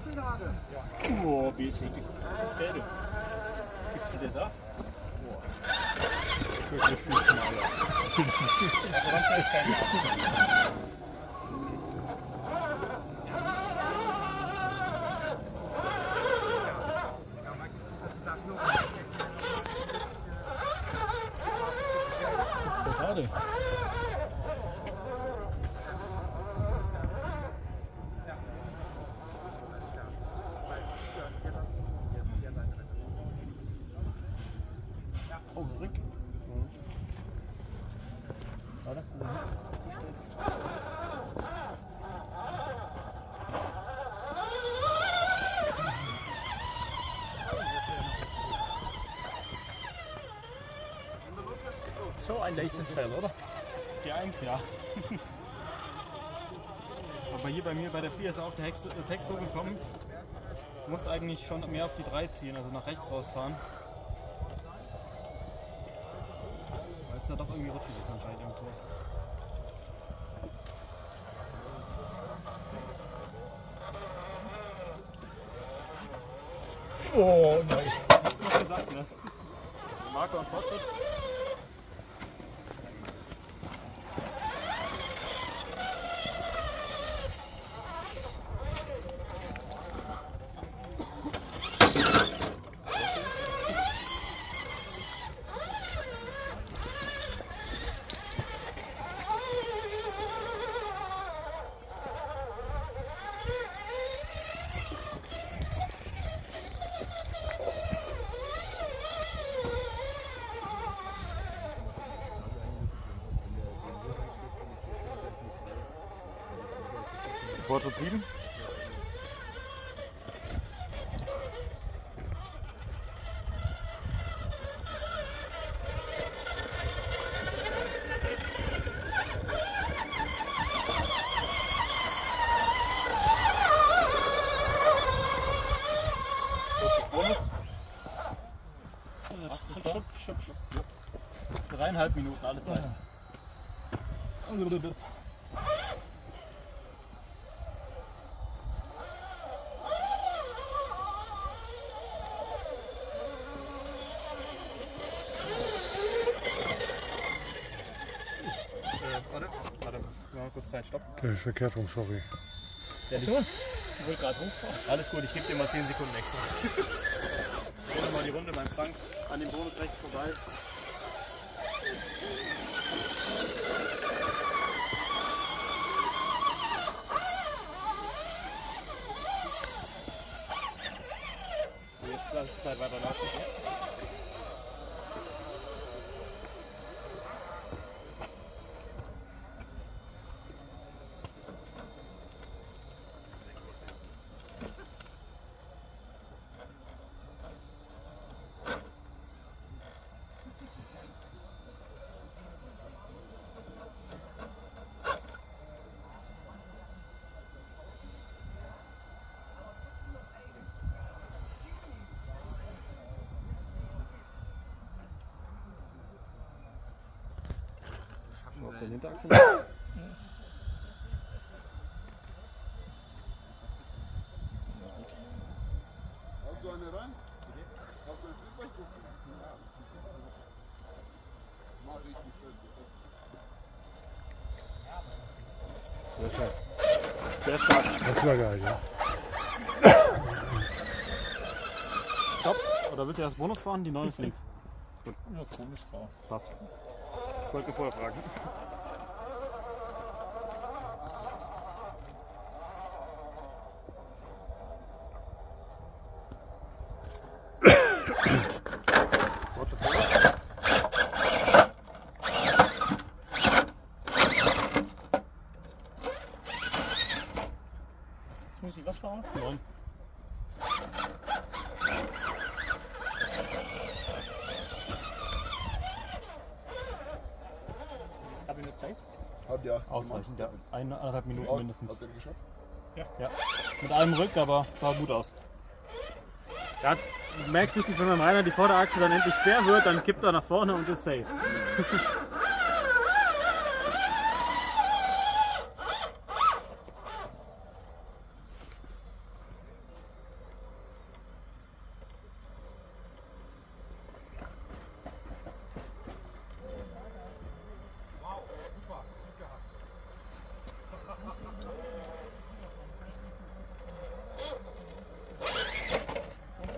Oh, wie ist der du? Gibst du das ab? Boah. Das ist wirklich viel schmaler. Aber manchmal ist kein Ab. Was ist das schade? Oh, Rück. War das denn die stellst? So ein leichtes Fell, oder? Die 1, ja. Aber hier bei mir bei der 4 ist auch das Heck so gekommen. Ich muss eigentlich schon mehr auf die 3 ziehen, also nach rechts rausfahren. Weil es da doch irgendwie rutschig ist anscheinend im Tor. Oh nein. Ich hab's noch gesagt, ne? Marker und Fortschritt. Fortschritt 7. Bonus. 3,5 Minuten, alle Zeit. Warte, mal kurz Zeit, stopp. Der ist verkehrt rum, sorry. Der so? Ich wollte gerade hochfahren. Alles gut, ich gebe dir mal 10 Sekunden extra. Ich gehe nochmal die Runde beim Frank an dem Bonus rechts vorbei. Jetzt lass die Zeit weiterlaufen. Auf der Hinterachse. Hast du eine rein? Hast du das Rückwärts? Mach richtig fest. Sehr schön. Sehr stark. Das war geil, ja. Stopp. Oder willst du erst Bonus fahren? Die 9 links. Gut. Ja, komisch war. Passt. Ich wollte vorher fragen. Muss ich was fahren? 9. Habe ich eine Zeit? Hat ja. Ausreichend, ja. 1,5 Minuten mindestens. Hat der geschafft? Ja. Mit einem Rück, aber sah gut aus. Ja, du merkst richtig, wenn beim Rainer die Vorderachse dann endlich schwer wird, dann kippt er nach vorne und ist safe.